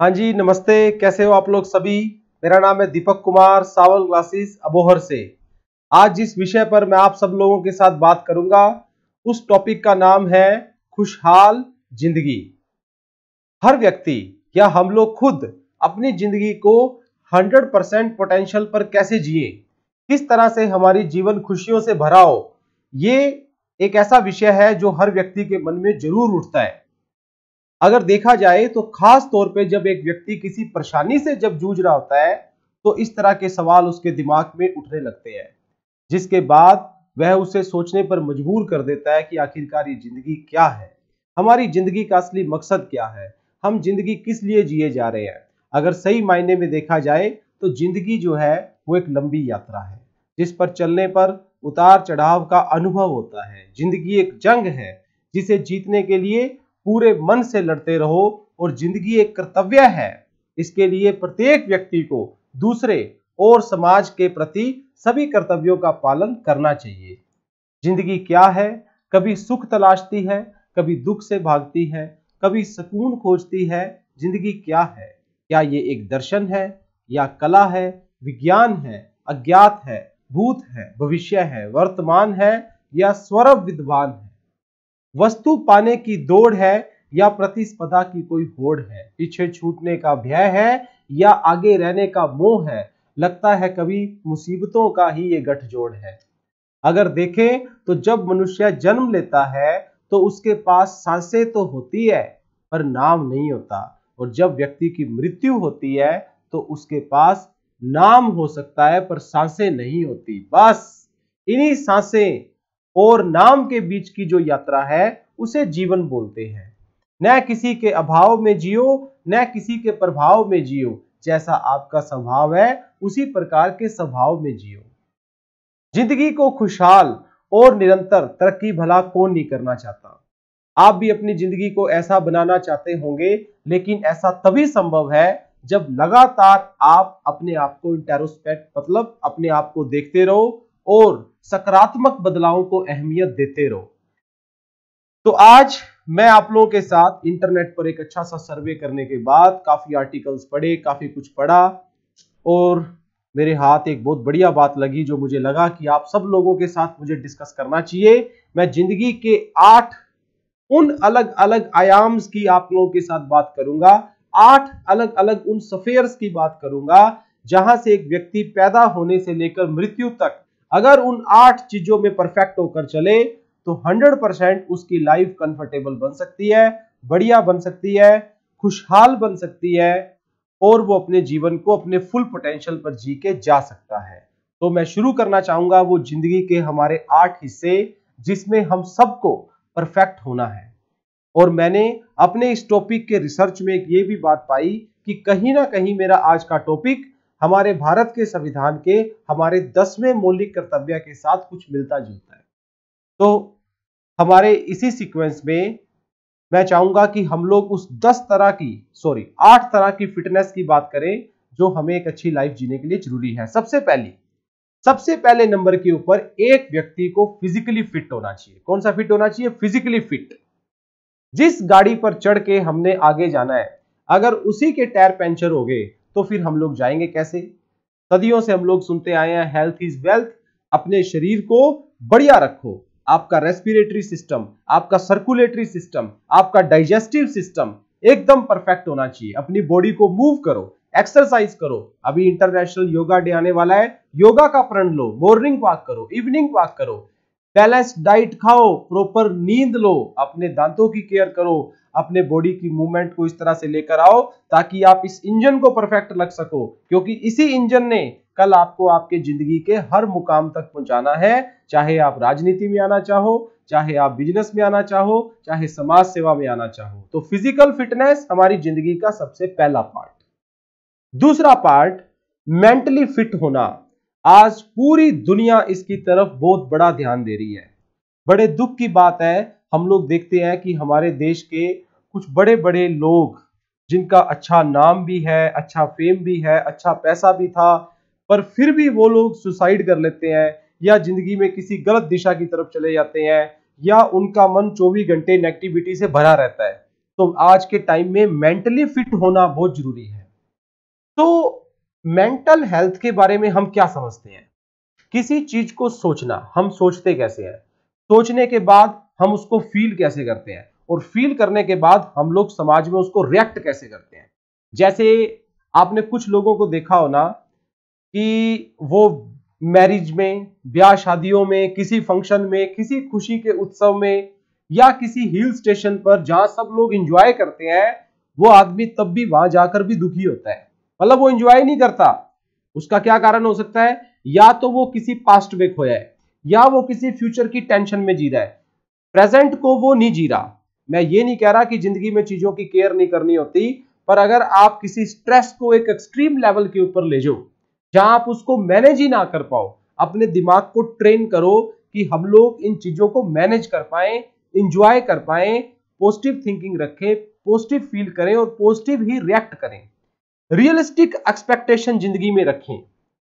हाँ जी, नमस्ते। कैसे हो आप लोग सभी। मेरा नाम है दीपक कुमार, सावल क्लासेस अबोहर से। आज जिस विषय पर मैं आप सब लोगों के साथ बात करूंगा उस टॉपिक का नाम है खुशहाल जिंदगी। हर व्यक्ति या हम लोग खुद अपनी जिंदगी को 100% पोटेंशियल पर कैसे जिए, किस तरह से हमारी जीवन खुशियों से भरा हो, ये एक ऐसा विषय है जो हर व्यक्ति के मन में जरूर उठता है। अगर देखा जाए तो खास तौर पे जब एक व्यक्ति किसी परेशानी से जब जूझ रहा होता है तो इस तरह के सवाल उसके दिमाग में उठने लगते हैं, जिसके बाद वह उसे सोचने पर मजबूर कर देता है कि आखिरकार ये जिंदगी क्या है, हमारी जिंदगी का असली मकसद क्या है, हम जिंदगी किस लिए जिए जा रहे हैं। अगर सही मायने में देखा जाए तो जिंदगी जो है वो एक लंबी यात्रा है जिस पर चलने पर उतार चढ़ाव का अनुभव होता है। जिंदगी एक जंग है जिसे जीतने के लिए पूरे मन से लड़ते रहो, और जिंदगी एक कर्तव्य है। इसके लिए प्रत्येक व्यक्ति को दूसरे और समाज के प्रति सभी कर्तव्यों का पालन करना चाहिए। जिंदगी क्या है, कभी सुख तलाशती है, कभी दुख से भागती है, कभी सुकून खोजती है। जिंदगी क्या है, क्या ये एक दर्शन है या कला है, विज्ञान है, अज्ञात है, भूत है, भविष्य है, वर्तमान है या स्वर्ग विद्वान है, वस्तु पाने की दौड़ है या प्रतिस्पर्धा की कोई होड़ है, पीछे छूटने का भय है या आगे रहने का मोह है, लगता है कभी मुसीबतों का ही ये गठजोड़ है। अगर देखें तो जब मनुष्य जन्म लेता है तो उसके पास सांसें तो होती है पर नाम नहीं होता, और जब व्यक्ति की मृत्यु होती है तो उसके पास नाम हो सकता है पर सांसें नहीं होती। बस इन्हीं सांसें और नाम के बीच की जो यात्रा है उसे जीवन बोलते हैं। न किसी के अभाव में जियो, न किसी के प्रभाव में जियो, जैसा आपका स्वभाव है उसी प्रकार के स्वभाव में जियो। जिंदगी को खुशहाल और निरंतर तरक्की भला कौन नहीं करना चाहता। आप भी अपनी जिंदगी को ऐसा बनाना चाहते होंगे, लेकिन ऐसा तभी संभव है जब लगातार आप अपने आप को इंट्रोस्पेक्ट मतलब अपने आप को देखते रहो और सकारात्मक बदलावों को अहमियत देते रहो। तो आज मैं आप लोगों के साथ इंटरनेट पर एक अच्छा सा सर्वे करने के बाद काफी आर्टिकल्स पढ़े, काफी कुछ पढ़ा, और मेरे हाथ एक बहुत बढ़िया बात लगी जो मुझे लगा कि आप सब लोगों के साथ मुझे डिस्कस करना चाहिए। मैं जिंदगी के 8 उन अलग अलग आयाम्स की आप लोगों के साथ बात करूंगा, 8 अलग अलग उन सफेयर्स की बात करूंगा जहां से एक व्यक्ति पैदा होने से लेकर मृत्यु तक अगर उन 8 चीजों में परफेक्ट होकर चले तो 100% उसकी लाइफ कंफर्टेबल बन सकती है, बढ़िया बन सकती है, खुशहाल बन सकती है, और वो अपने जीवन को अपने फुल पोटेंशियल पर जी के जा सकता है। तो मैं शुरू करना चाहूंगा वो जिंदगी के हमारे 8 हिस्से जिसमें हम सबको परफेक्ट होना है। और मैंने अपने इस टॉपिक के रिसर्च में ये भी बात पाई कि कहीं ना कहीं मेरा आज का टॉपिक हमारे भारत के संविधान के हमारे 10वें मौलिक कर्तव्य के साथ कुछ मिलता जुलता है। तो हमारे इसी सीक्वेंस में मैं चाहूंगा कि हम लोग उस 8 तरह की फिटनेस की बात करें जो हमें एक अच्छी लाइफ जीने के लिए जरूरी है। सबसे पहले नंबर के ऊपर एक व्यक्ति को फिजिकली फिट होना चाहिए। कौन सा फिट होना चाहिए? Physically fit. जिस गाड़ी पर चढ़ के हमने आगे जाना है, अगर उसी के टायर पंचर हो गए तो फिर हम लोग जाएंगे कैसे? सदियों से हम लोग सुनते आए हैं हेल्थ इज वेल्थ। अपने शरीर को बढ़िया रखो, आपका रेस्पिरेटरी सिस्टम, आपका सर्कुलेटरी सिस्टम, आपका डाइजेस्टिव सिस्टम एकदम परफेक्ट होना चाहिए। अपनी बॉडी को मूव करो, एक्सरसाइज करो। अभी इंटरनेशनल योगा डे आने वाला है, योगा का प्रण लो, मॉर्निंग वॉक करो, इवनिंग वॉक करो, बैलेंस डाइट खाओ, प्रॉपर नींद लो, अपने दांतों की केयर करो, अपने बॉडी की मूवमेंट को इस तरह से लेकर आओ ताकि आप इस इंजन को परफेक्ट रख सको, क्योंकि इसी इंजन ने कल आपको आपके जिंदगी के हर मुकाम तक पहुंचाना है। चाहे आप राजनीति में आना चाहो, चाहे आप बिजनेस में आना चाहो, चाहे समाज सेवा में आना चाहो। तो फिजिकल फिटनेस हमारी जिंदगी का सबसे पहला पार्ट। दूसरा पार्ट मेंटली फिट होना। आज पूरी दुनिया इसकी तरफ बहुत बड़ा ध्यान दे रही है। बड़े दुख की बात है, हम लोग देखते हैं कि हमारे देश के कुछ बड़े बड़े लोग जिनका अच्छा नाम भी है, अच्छा फेम भी है, अच्छा पैसा भी था, पर फिर भी वो लोग सुसाइड कर लेते हैं या जिंदगी में किसी गलत दिशा की तरफ चले जाते हैं, या उनका मन 24 घंटे नेगेटिविटी से भरा रहता है। तो आज के टाइम में मेंटली फिट होना बहुत जरूरी है। तो मेंटल हेल्थ के बारे में हम क्या समझते हैं? किसी चीज को सोचना, हम सोचते कैसे हैं, सोचने के बाद हम उसको फील कैसे करते हैं, और फील करने के बाद हम लोग समाज में उसको रिएक्ट कैसे करते हैं। जैसे आपने कुछ लोगों को देखा हो ना कि वो मैरिज में, ब्याह शादियों में, किसी फंक्शन में, किसी खुशी के उत्सव में, या किसी हिल स्टेशन पर जहां सब लोग एंजॉय करते हैं, वो आदमी तब भी वहां जाकर भी दुखी होता है। मतलब वो एंजॉय नहीं करता। उसका क्या कारण हो सकता है? या तो वो किसी पास्ट में खोया है, या वो किसी फ्यूचर की टेंशन में जी रहा है, प्रेजेंट को वो नहीं जी रहा। मैं ये नहीं कह रहा कि जिंदगी में चीजों की केयर नहीं करनी होती, पर अगर आप किसी स्ट्रेस को एक एक्सट्रीम लेवल के ऊपर ले जाओ, जहां आप उसको मैनेज ही ना कर पाओ, अपने दिमाग को ट्रेन करो कि हम लोग इन चीजों को मैनेज कर पाए, इंजॉय कर पाए, पॉजिटिव थिंकिंग रखें, पॉजिटिव फील करें और पॉजिटिव ही रिएक्ट करें, रियलिस्टिक एक्सपेक्टेशन जिंदगी में रखें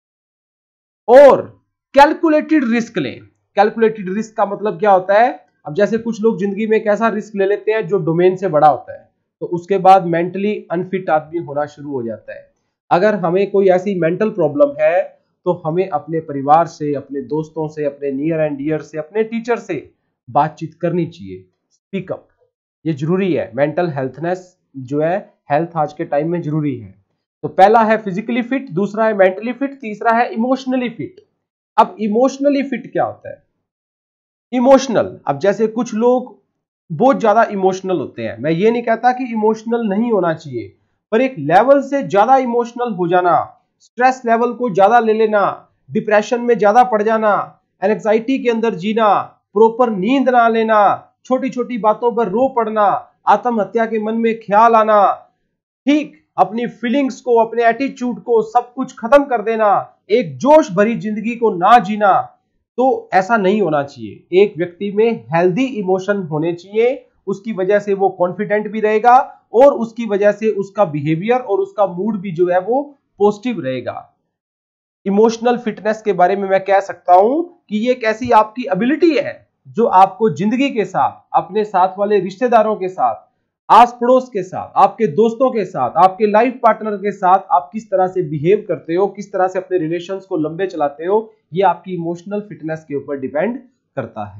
और कैलकुलेटेड रिस्क लें। कैलकुलेटेड रिस्क का मतलब क्या होता है? अब जैसे कुछ लोग जिंदगी में एक ऐसा रिस्क ले लेते हैं जो डोमेन से बड़ा होता है, तो उसके बाद मेंटली अनफिट आदमी होना शुरू हो जाता है। अगर हमें कोई ऐसी मेंटल प्रॉब्लम है तो हमें अपने परिवार से, अपने दोस्तों से, अपने नियर एंड डियर से, अपने टीचर से बातचीत करनी चाहिए। स्पीकअप, ये जरूरी है। मेंटल हेल्थनेस जो है, हेल्थ आज के टाइम में जरूरी है। तो पहला है फिजिकली फिट, दूसरा है मेंटली फिट, तीसरा है इमोशनली फिट। अब इमोशनली फिट क्या होता है? इमोशनल, अब जैसे कुछ लोग बहुत ज्यादा इमोशनल होते हैं, मैं ये नहीं कहता कि इमोशनल नहीं होना चाहिए, पर एक लेवल से ज्यादा इमोशनल हो जाना, स्ट्रेस लेवल को ज्यादा ले लेना, डिप्रेशन में ज्यादा पड़ जाना, एंजाइटी के अंदर जीना, प्रॉपर नींद ना लेना, छोटी छोटी बातों पर रो पड़ना, आत्महत्या के मन में ख्याल आना, ठीक, अपनी फीलिंग्स को, अपने एटीट्यूड को, सब कुछ खत्म कर देना, एक जोश भरी जिंदगी को ना जीना, तो ऐसा नहीं होना चाहिए। एक व्यक्ति में हेल्दी इमोशन होने चाहिए, उसकी वजह से वो कॉन्फिडेंट भी रहेगा और उसकी वजह से उसका बिहेवियर और उसका मूड भी जो है वो पॉजिटिव रहेगा। इमोशनल फिटनेस के बारे में मैं कह सकता हूं कि ये एक ऐसी आपकी एबिलिटी है जो आपको जिंदगी के साथ, अपने साथ वाले रिश्तेदारों के साथ, आस पड़ोस के साथ, आपके दोस्तों के साथ, आपके लाइफ पार्टनर के साथ आप किस तरह से बिहेव करते हो, किस तरह से अपने रिलेशंस को लंबे चलाते हो, ये आपकी इमोशनल फिटनेस के ऊपर डिपेंड करता है।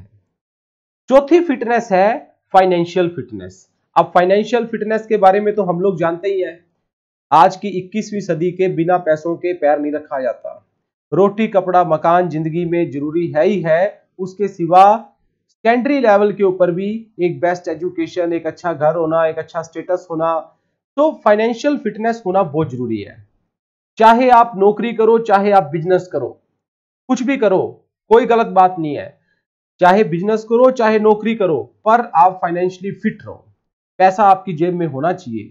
चौथी फिटनेस है फाइनेंशियल फिटनेस। अब फाइनेंशियल फिटनेस के बारे में तो हम लोग जानते ही हैं, आज की 21वीं सदी के बिना पैसों के पैर नहीं रखा जाता। रोटी कपड़ा मकान जिंदगी में जरूरी है ही है, उसके सिवा सेकेंडरी लेवल के ऊपर भी एक बेस्ट एजुकेशन, एक अच्छा घर होना, एक अच्छा स्टेटस होना, तो फाइनेंशियल फिटनेस होना बहुत जरूरी है। चाहे आप नौकरी करो, चाहे आप बिजनेस करो, कुछ भी करो, कोई गलत बात नहीं है। चाहे बिजनेस करो, चाहे नौकरी करो, पर आप फाइनेंशियली फिट रहो। पैसा आपकी जेब में होना चाहिए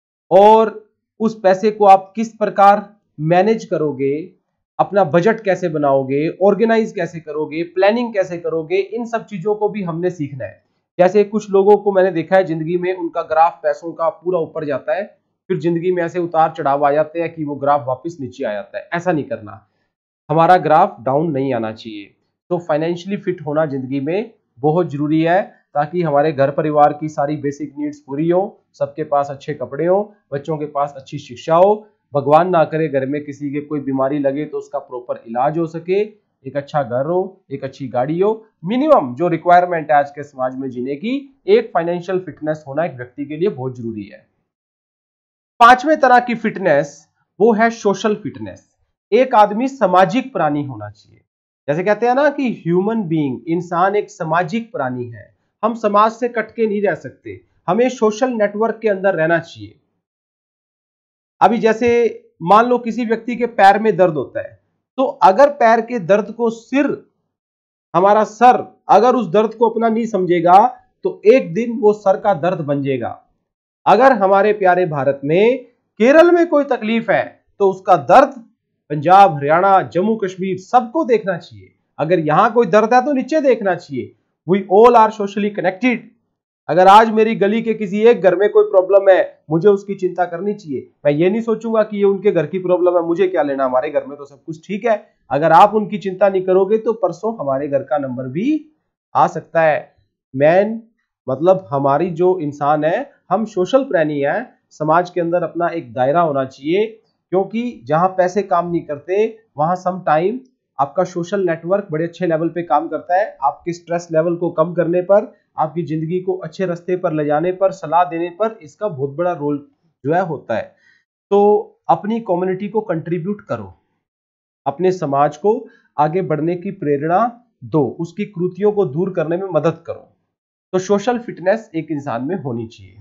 और उस पैसे को आप किस प्रकार मैनेज करोगे, अपना बजट कैसे बनाओगे, ऑर्गेनाइज कैसे करोगे, प्लानिंग कैसे करोगे, इन सब चीजों को भी हमने सीखना है। जैसे कुछ लोगों को मैंने देखा है जिंदगी में, उनका ग्राफ पैसों का पूरा ऊपर जाता है, फिर जिंदगी में ऐसे उतार चढ़ाव आ जाते हैं कि वो ग्राफ वापस नीचे आ जाता है। ऐसा नहीं करना, हमारा ग्राफ डाउन नहीं आना चाहिए। तो फाइनेंशियली फिट होना जिंदगी में बहुत जरूरी है, ताकि हमारे घर परिवार की सारी बेसिक नीड्स पूरी हो, सबके पास अच्छे कपड़े हो, बच्चों के पास अच्छी शिक्षा हो, भगवान ना करे घर में किसी के कोई बीमारी लगे तो उसका प्रॉपर इलाज हो सके, एक अच्छा घर हो, एक अच्छी गाड़ी हो, मिनिमम जो रिक्वायरमेंट है आज के समाज में जीने की, एक फाइनेंशियल फिटनेस होना एक व्यक्ति के लिए बहुत जरूरी है। पांचवें तरह की फिटनेस वो है सोशल फिटनेस। एक आदमी सामाजिक प्राणी होना चाहिए। जैसे कहते हैं ना कि ह्यूमन बीइंग, इंसान एक सामाजिक प्राणी है, हम समाज से कटके नहीं रह सकते, हमें सोशल नेटवर्क के अंदर रहना चाहिए। अभी जैसे मान लो किसी व्यक्ति के पैर में दर्द होता है, तो अगर पैर के दर्द को हमारा सर अगर उस दर्द को अपना नहीं समझेगा, तो एक दिन वो सर का दर्द बन जाएगा। अगर हमारे प्यारे भारत में केरल में कोई तकलीफ है, तो उसका दर्द पंजाब, हरियाणा, जम्मू कश्मीर सबको देखना चाहिए। अगर यहां कोई दर्द है तो नीचे देखना चाहिए। We all are socially connected. अगर आज मेरी गली के किसी एक घर में कोई प्रॉब्लम है, मुझे उसकी चिंता करनी चाहिए। मैं ये नहीं सोचूंगा कि ये उनके घर की प्रॉब्लम है, मुझे क्या लेना, हमारे घर में तो सब कुछ ठीक है। अगर आप उनकी चिंता नहीं करोगे तो परसों हमारे घर का नंबर भी आ सकता है। मैन मतलब हमारी जो इंसान है, हम सोशल प्राणी है, समाज के अंदर अपना एक दायरा होना चाहिए, क्योंकि जहां पैसे काम नहीं करते वहां सम टाइम आपका सोशल नेटवर्क बड़े अच्छे लेवल पे काम करता है। आपके स्ट्रेस लेवल को कम करने पर, आपकी जिंदगी को अच्छे रास्ते पर ले जाने पर, सलाह देने पर इसका बहुत बड़ा रोल जो है होता है। तो अपनी कम्युनिटी को कंट्रीब्यूट करो, अपने समाज को आगे बढ़ने की प्रेरणा दो, उसकी कृतियों को दूर करने में मदद करो। तो सोशल फिटनेस एक इंसान में होनी चाहिए।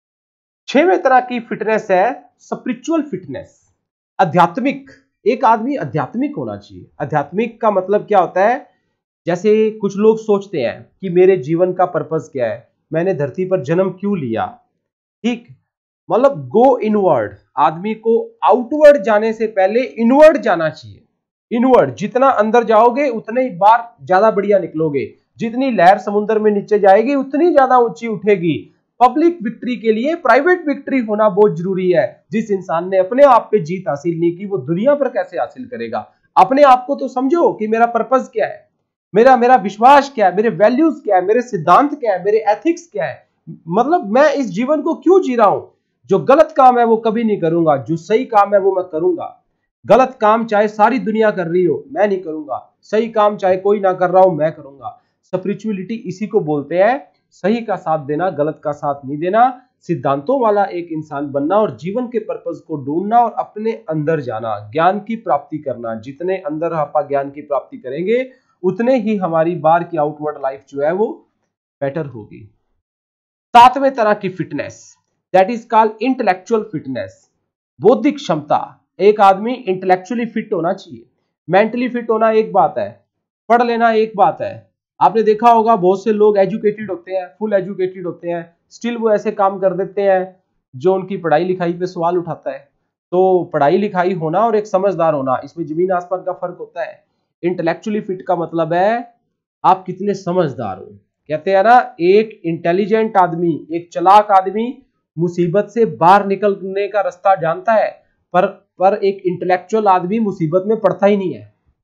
6वें तरह की फिटनेस है स्पिरिचुअल फिटनेस, आध्यात्मिक। एक आदमी आध्यात्मिक होना चाहिए। आध्यात्मिक का मतलब क्या होता है? जैसे कुछ लोग सोचते हैं कि मेरे जीवन का पर्पस क्या है, मैंने धरती पर जन्म क्यों लिया। ठीक, मतलब गो इनवर्ड। आदमी को आउटवर्ड जाने से पहले इनवर्ड जाना चाहिए। इनवर्ड, जितना अंदर जाओगे उतने ही बार ज्यादा बढ़िया निकलोगे। जितनी लहर समुद्र में नीचे जाएगी उतनी ज्यादा ऊंची उठेगी। पब्लिक विक्ट्री के लिए प्राइवेट विक्ट्री होना बहुत जरूरी है। जिस इंसान ने अपने आप पे जीत हासिल नहीं की वो दुनिया पर कैसे हासिल करेगा। अपने आप को तो समझो कि मेरा पर्पस क्या है, मेरा मेरा विश्वास क्या है, मेरे वैल्यूज क्या है, मेरे सिद्धांत क्या है, मेरे एथिक्स क्या है। मतलब मैं इस जीवन को क्यों जी रहा हूं। जो गलत काम है वो कभी नहीं करूंगा, जो सही काम है वो मैं करूंगा। गलत काम चाहे सारी दुनिया कर रही हो मैं नहीं करूंगा, सही काम चाहे कोई ना कर रहा हो मैं करूंगा। स्पिरिचुअलिटी इसी को बोलते हैं, सही का साथ देना, गलत का साथ नहीं देना, सिद्धांतों वाला एक इंसान बनना और जीवन के पर्पस को ढूंढना और अपने अंदर जाना, ज्ञान की प्राप्ति करना। जितने अंदर आप ज्ञान की प्राप्ति करेंगे उतने ही हमारी बाहर की आउटवर्ड लाइफ जो है वो बेटर होगी। 7वें तरह की fitness, that is called intellectual fitness, बौद्धिक क्षमता। एक आदमी इंटेलेक्चुअली फिट होना चाहिए। मेंटली फिट होना एक बात है, पढ़ लेना एक बात है। आपने देखा होगा बहुत से लोग एजुकेटेड होते हैं, फुल एजुकेटेड होते हैं, स्टिल वो ऐसे काम कर देते हैं जो उनकी पढ़ाई लिखाई पे सवाल उठाता है। तो पढ़ाई लिखाई होना और एक समझदार होना, इसमें जमीन आसमान का फर्क होता है। इंटेलेक्चुअली फिट का मतलब है आप कितने समझदार हो। कहते हैं ना, एक इंटेलिजेंट आदमी, एक चालाक आदमी मुसीबत से बाहर निकलने का रास्ता जानता है, पर एक इंटेलेक्चुअल आदमी मुसीबत में पड़ता ही नहीं है।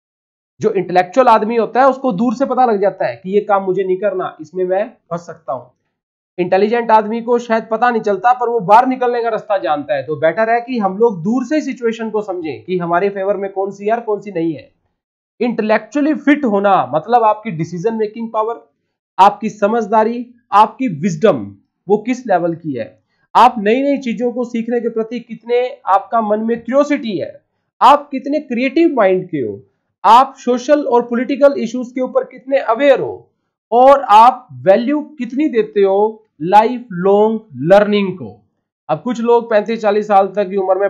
जो इंटेलेक्चुअल आदमी होता है उसको दूर से पता लग जाता है कि ये काम मुझे नहीं करना, इसमें मैं फंस सकता हूं। इंटेलिजेंट आदमी को शायद पता नहीं चलता पर वो बाहर निकलने का रास्ता जानता है। तो बेटर है कि हम लोग दूर से सिचुएशन को समझें कि हमारे फेवर में कौन सी है और कौन सी नहीं है। इंटेलेक्चुअली फिट होना मतलब आपकी डिसीजन मेकिंग पावर, आपकी समझदारी, आपकी विजडम वो किस लेवल की है। आप नई नई चीजों को सीखने के प्रति कितने, आपका मन में क्यूरियोसिटी है, आप कितने क्रिएटिव माइंड के हो, आप सोशल और पॉलिटिकल इश्यूज के ऊपर कितने अवेयर हो, और आप वैल्यू कितनी देते हो लाइफ लॉन्ग लर्निंग को। अब कुछ लोग 35-40 साल तक की उम्र में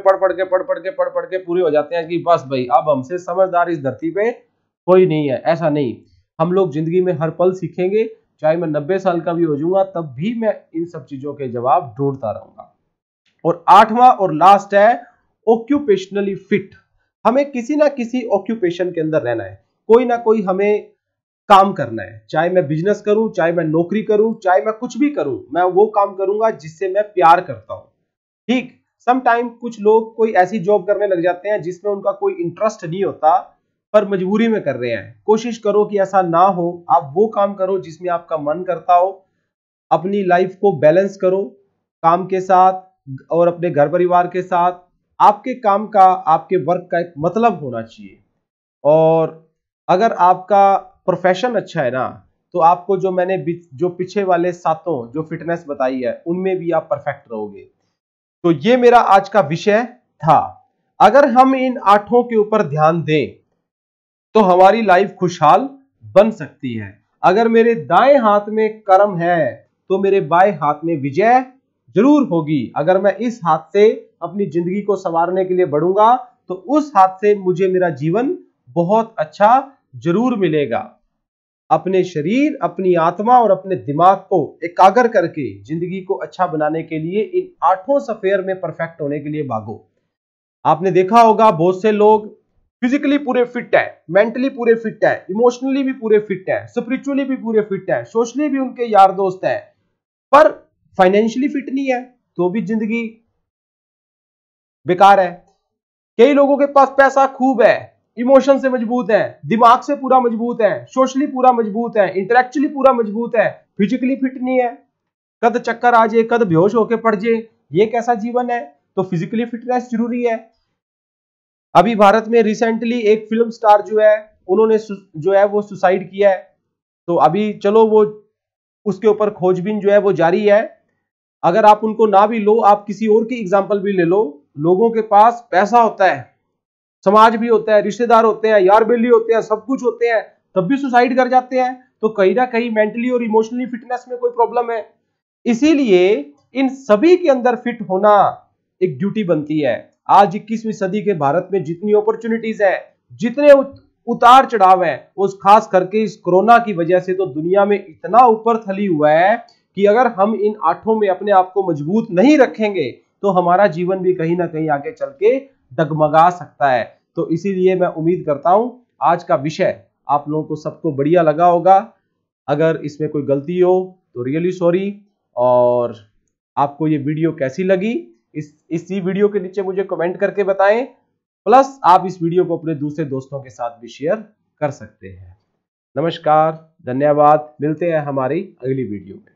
पढ़ पढ़ के पूरे हो जाते हैं कि बस भाई अब हमसे समझदार इस धरती पे कोई नहीं है। ऐसा नहीं, हम लोग जिंदगी में हर पल सीखेंगे। चाहे मैं 90 साल का भी हो जाऊंगा तब भी मैं इन सब चीजों के जवाब ढूंढता रहूंगा। और 8वां और लास्ट है ऑक्यूपेशनली फिट। हमें किसी ना किसी ऑक्यूपेशन के अंदर रहना है, कोई ना कोई हमें काम करना है। चाहे मैं बिजनेस करूं, चाहे मैं नौकरी करूं, चाहे मैं कुछ भी करूं, मैं वो काम करूंगा जिससे मैं प्यार करता हूं। ठीक, सम टाइम कुछ लोग कोई ऐसी जॉब करने लग जाते हैं जिसमें उनका कोई इंटरेस्ट नहीं होता पर मजबूरी में कर रहे हैं। कोशिश करो कि ऐसा ना हो, आप वो काम करो जिसमें आपका मन करता हो। अपनी लाइफ को बैलेंस करो काम के साथ और अपने घर परिवार के साथ। आपके काम का, आपके वर्क का एक मतलब होना चाहिए। और अगर आपका प्रोफेशन अच्छा है ना, तो आपको जो मैंने जो पीछे वाले 7 जो फिटनेस बताई है उनमें भी आप परफेक्ट रहोगे। तो ये मेरा आज का विषय था। अगर हम इन 8 के ऊपर ध्यान दें तो हमारी लाइफ खुशहाल बन सकती है। अगर मेरे दाएं हाथ में कर्म है तो मेरे बाएं हाथ में विजय जरूर होगी। अगर मैं इस हाथ से अपनी जिंदगी को संवारने के लिए बढ़ूंगा तो उस हाथ से मुझे मेरा जीवन बहुत अच्छा जरूर मिलेगा। अपने शरीर, अपनी आत्मा और अपने दिमाग को एकाग्र करके जिंदगी को अच्छा बनाने के लिए इन 8 सफेयर में परफेक्ट होने के लिए भागो। आपने देखा होगा बहुत से लोग फिजिकली पूरे फिट है, मेंटली पूरे फिट है, इमोशनली भी पूरे फिट है, स्पिरिचुअली भी पूरे फिट है, सोशली भी उनके यार दोस्त है, पर फाइनेंशियली फिट नहीं है तो भी जिंदगी बेकार है। कई लोगों के पास पैसा खूब है, इमोशन से मजबूत है, दिमाग से पूरा मजबूत है, सोशली पूरा मजबूत है, इंटेलेक्चुअली पूरा मजबूत है, फिजिकली फिट नहीं है। कद चक्कर आ जाए, कद बेहोश होके पड़ जाए, ये कैसा जीवन है? तो फिजिकली फिटनेस जरूरी है। अभी भारत में रिसेंटली एक फिल्म स्टार जो है उन्होंने जो है वो सुसाइड किया है। तो अभी चलो वो उसके ऊपर खोजबीन जो है वो जारी है। अगर आप उनको ना भी लो, आप किसी और की एग्जांपल भी ले लो, लोगों के पास पैसा होता है, समाज भी होता है, रिश्तेदार होते हैं, यार बेली होते हैं, सब कुछ होते हैं, तब भी सुसाइड कर जाते हैं। तो कहीं ना कहीं मेंटली और इमोशनली फिटनेस में कोई प्रॉब्लम है। इसीलिए इन सभी के अंदर फिट होना एक ड्यूटी बनती है। आज 21वीं सदी के भारत में जितनी अपॉर्चुनिटीज है, जितने उतार चढ़ाव है, उस खास करके इस कोरोना की वजह से तो दुनिया में इतना ऊपर थली हुआ है कि अगर हम इन आठों में अपने आप को मजबूत नहीं रखेंगे तो हमारा जीवन भी कहीं ना कहीं आगे चल के डगमगा सकता है। तो इसीलिए मैं उम्मीद करता हूं आज का विषय आप लोगों को सबको बढ़िया लगा होगा। अगर इसमें कोई गलती हो तो रियली सॉरी। और आपको ये वीडियो कैसी लगी इसी वीडियो के नीचे मुझे कमेंट करके बताएं। प्लस आप इस वीडियो को अपने दूसरे दोस्तों के साथ भी शेयर कर सकते हैं। नमस्कार, धन्यवाद, मिलते हैं हमारी अगली वीडियो में।